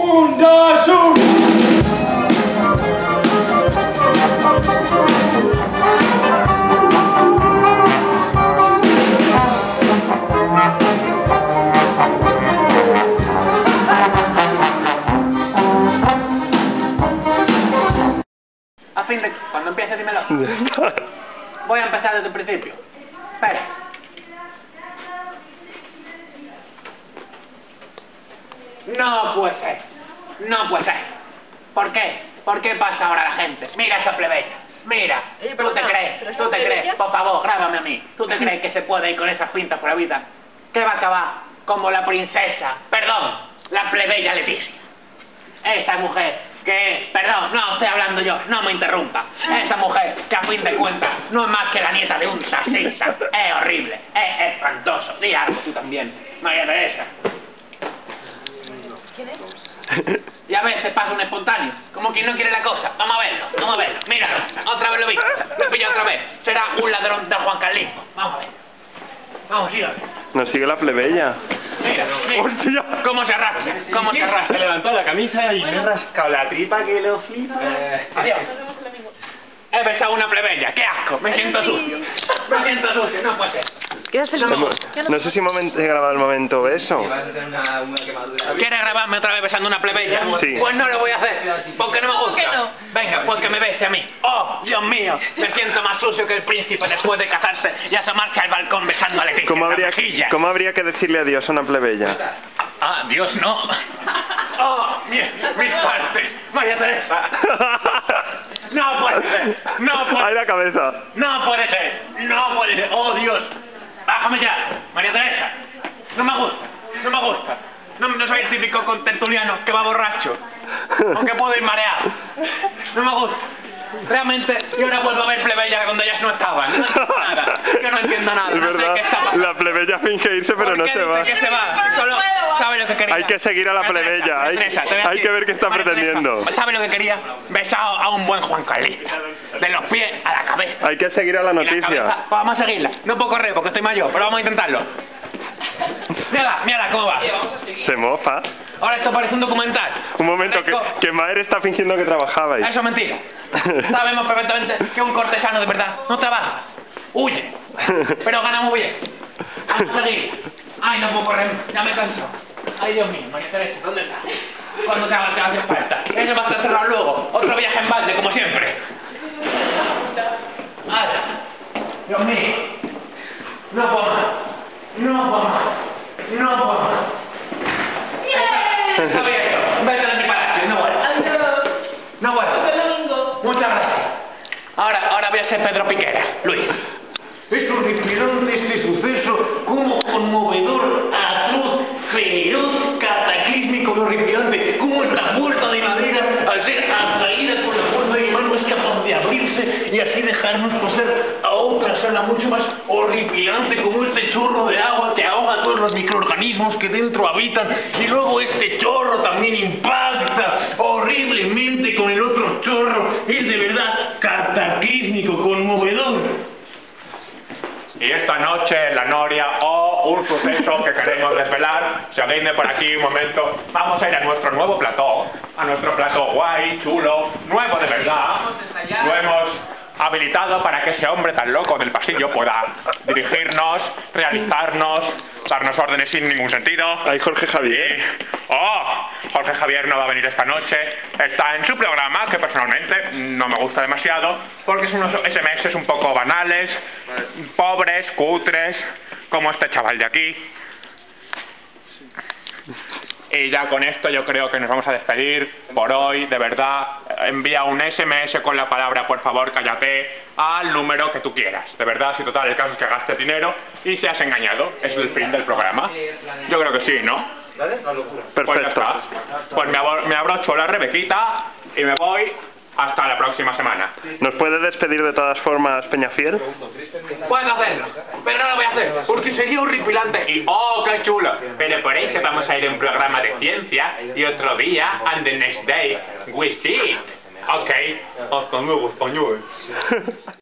Un, dos, un. A fin de... Cuando empiece, dímelo. Voy a empezar desde el principio. Espera. No puede ser. No puede ser. ¿Por qué? ¿Por qué pasa ahora la gente? Mira esa plebeya. Mira. ¿Tú te crees? ¿Tú te crees? Por favor, grábame a mí. ¿Tú te crees que se puede ir con esas pintas por la vida? ¿Qué va a acabar como la princesa? Perdón, la plebeya Leticia. Esa mujer que... Perdón, no estoy hablando yo, no me interrumpa. Esa mujer que a fin de cuentas no es más que la nieta de un taxista. Es horrible, es espantoso. Di algo tú también, María Teresa. ¿Quién es? Y a veces pasa un espontáneo, como quien no quiere la cosa. Vamos a verlo, vamos a verlo. Mira, otra vez lo he visto, lo he pillado otra vez. Será un ladrón de Juan Carlismo. Vamos a ver. Vamos, sígame. Nos sigue la plebeya. Mira, mira. ¿Cómo se arrastra? ¿Cómo se arrastra? Se levantó la camisa y me he rascado la tripa que lo flipa. Adiós. Nos vemos el domingo. He besado una plebeya, qué asco, me siento sucio. Me siento sucio, no puede ser. ¿Qué haces? No sé si he grabado el momento beso. ¿Quieres grabarme otra vez besando una plebeya? Sí. Pues no lo voy a hacer, porque no me gusta. ¿Por qué no? Venga, pues que me bese a mí. ¡Oh, Dios mío! Me siento más sucio que el príncipe después de casarse y asomarse al balcón besando a Leticia. ¿Cómo habría que decirle adiós a una plebeya? Ah, Dios, no. ¡Oh, mis partes! ¡María Teresa! ¡No puede ser! ¡No puede ser! ¡Ay, la cabeza! ¡No puede ser! ¡No puede ser! ¡Oh, Dios! ¡Bájame ya! ¡María Teresa! No me gusta, no me gusta. No soy el típico contertuliano que va borracho. Aunque puedo ir mareado. No me gusta. Realmente, yo ahora vuelvo a ver plebeya cuando ellas no estaban. No entiendo nada. Yo no entiendo nada. Es No sé verdad, qué está pasando. la plebeya finge irse pero no se va. ¿Por qué dice que se va? Solo sabe lo que quería. Hay que seguir a la plebeya, hay que ver qué está pretendiendo. ¿Sabe lo que quería? Besado a un buen Juan Carlista. De los pies a la cabeza. Hay que seguir a la Y la cabeza, noticia. pues vamos a seguirla. No puedo correr porque estoy mayor, pero vamos a intentarlo. Mírala, cómo va. Se mofa. Ahora esto parece un documental. Un momento, que Maer está fingiendo que trabajabais. Eso es mentira. Sabemos perfectamente que un cortesano de verdad no trabaja. Huye. Pero gana muy bien. Vamos a seguir. Ay, no puedo correr. Ya me canso. Ay, Dios mío, María Teresa, ¿dónde está? ¿Cuándo te hace falta? Eso va a estar cerrado luego. Otro viaje en balde, como siempre. Ay, Dios mío. No puedo más. No puedo más. No puedo más. Está abierto. Vete a mi palacio, no vuelvo. No vuelvo. Muchas gracias. Ahora voy a ser Pedro Piquera, Luis. Es horripilante este suceso, como conmovedor, atroz, feroz, cataclísmico y horripilante, como esta puerta de madera, al ser atraída por la fuerza de mi mano, es capaz de abrirse y así dejarnos pasar a otra sala mucho más horripilante, como este chorro de agua que ahoga a todos los microorganismos que dentro habitan, y luego este chorro también impacta horriblemente con el otro chorro. Es de verdad cataclísmico, conmovedor. Y esta noche en la Noria, un suceso que queremos desvelar. Seguidme por aquí un momento. Vamos a ir a nuestro nuevo plató. A nuestro plató guay, chulo, nuevo de verdad. Lo hemos habilitado para que ese hombre tan loco del pasillo pueda dirigirnos, realizarnos, darnos órdenes sin ningún sentido. Hay Jorge Javier. Jorge Javier no va a venir esta noche. Está en su programa, que personalmente no me gusta demasiado, porque son unos SMS un poco banales, pobres, cutres, como este chaval de aquí. Y ya con esto yo creo que nos vamos a despedir por hoy, de verdad. Envía un SMS con la palabra por favor cállate al número que tú quieras. De verdad, si total el caso es que gastes dinero y seas engañado. Es el fin del programa. Yo creo que sí, ¿no? Perfecto. Pues ya está. Pues me abrocho la rebequita y me voy hasta la próxima semana. ¿Nos puede despedir de todas formas Peñafiel? Puedo hacerlo, pero no lo voy a hacer, porque sería horripilante y ¡oh, qué chulo! Pero por eso vamos a ir a un programa de ciencia y otro día, and the next day, we see it. Ok, hasta luego, español.